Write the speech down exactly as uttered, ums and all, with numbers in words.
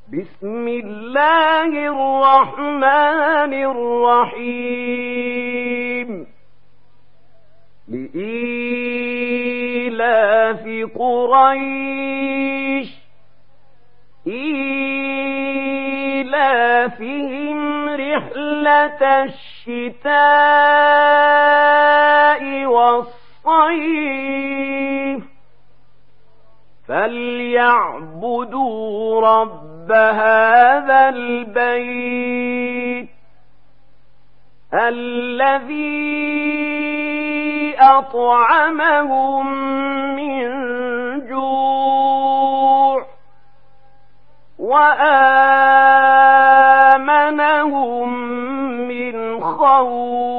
بسم الله الرحمن الرحيم لإيلاف قريش إيلافهم رحلة الشتاء والصيف فليعبدوا رب هذا البيت الذي أطعمهم من جوع وآمنهم من خوف.